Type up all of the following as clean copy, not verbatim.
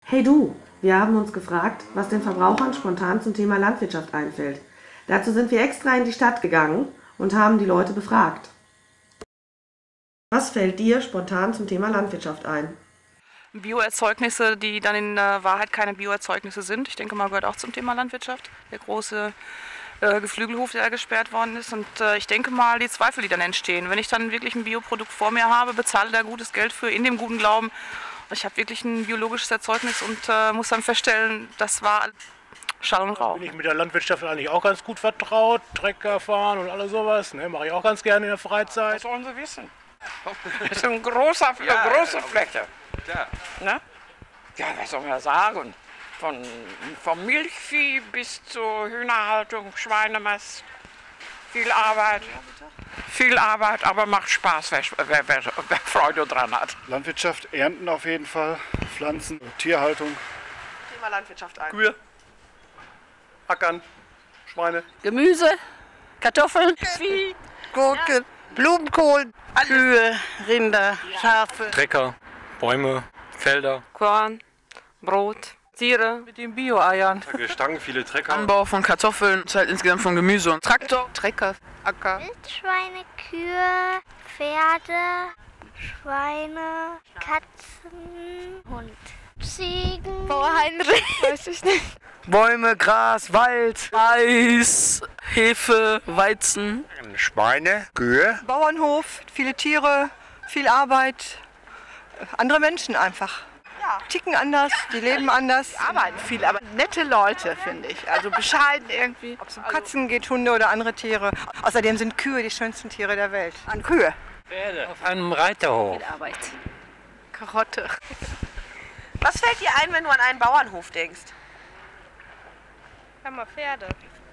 Hey du, wir haben uns gefragt, was den Verbrauchern spontan zum Thema Landwirtschaft einfällt. Dazu sind wir extra in die Stadt gegangen und haben die Leute befragt. Was fällt dir spontan zum Thema Landwirtschaft ein? Bioerzeugnisse, die dann in Wahrheit keine Bioerzeugnisse sind. Ich denke mal, gehört auch zum Thema Landwirtschaft. Der große Geflügelhof, der gesperrt worden ist. Und ich denke mal, die Zweifel, die dann entstehen. Wenn ich dann wirklich ein Bioprodukt vor mir habe, bezahle da gutes Geld für, in dem guten Glauben, ich habe wirklich ein biologisches Erzeugnis und muss dann feststellen, das war Schall und Rauch. Bin ich mit der Landwirtschaft eigentlich auch ganz gut vertraut. Trecker fahren und alles sowas. Ne, mache ich auch ganz gerne in der Freizeit. Das wollen Sie wissen. Das ist eine große Fläche. Klar. Ne? Ja, was soll man sagen? Vom Milchvieh bis zur Hühnerhaltung, Schweinemast. Viel Arbeit. Viel Arbeit, aber macht Spaß, wer Freude dran hat. Landwirtschaft, Ernten auf jeden Fall, Pflanzen, Tierhaltung. Thema Landwirtschaft ein. Kühe, Ackern, Schweine. Gemüse, Kartoffeln, Vieh, Gurken, Blumenkohl, Kühe, Rinder, Schafe. Trecker, Bäume, Felder. Korn, Brot, Tiere. Mit den Bio-Eiern. Gestangen, viele Trecker. Anbau von Kartoffeln, halt insgesamt von Gemüse und Traktor, Trecker, Acker. Wildschweine, Kühe, Pferde, Schweine, Katzen, Hund, Ziegen, Bauer Heinrich, weiß ich nicht. Bäume, Gras, Wald, Mais, Hefe, Weizen. Schweine, Kühe. Bauernhof, viele Tiere, viel Arbeit, andere Menschen einfach. Ja. Ticken anders, die leben anders. Die arbeiten viel, aber nette Leute, finde ich. Also bescheiden irgendwie. Ob es um Katzen geht, Hunde oder andere Tiere. Außerdem sind Kühe die schönsten Tiere der Welt. An Kühe. Pferde. Auf einem Reiterhof. Viel Arbeit. Karotte. Was fällt dir ein, wenn du an einen Bauernhof denkst? Hammer Pferde.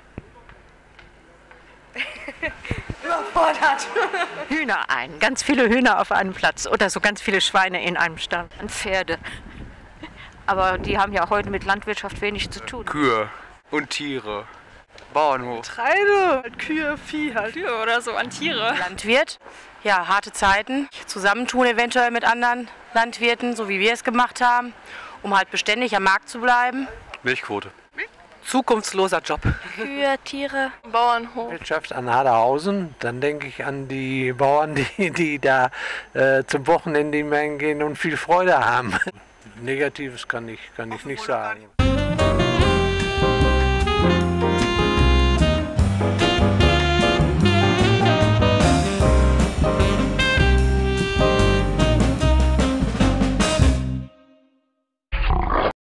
Überfordert. Hühner ein. Ganz viele Hühner auf einem Platz oder so ganz viele Schweine in einem Stall. An Pferde. Aber die haben ja heute mit Landwirtschaft wenig zu tun. Kühe und Tiere. Bauernhof. Getreide, Kühe, Vieh halt. Kühe oder so, an Tiere. Landwirt, ja, harte Zeiten. Zusammentun eventuell mit anderen Landwirten, so wie wir es gemacht haben, um halt beständig am Markt zu bleiben. Milchquote. Zukunftsloser Job. Kühe, Tiere, Bauernhof. Wirtschaft an Haderhausen, dann denke ich an die Bauern, die da zum Wochenende hingehen und viel Freude haben. Negatives kann ich nicht sagen.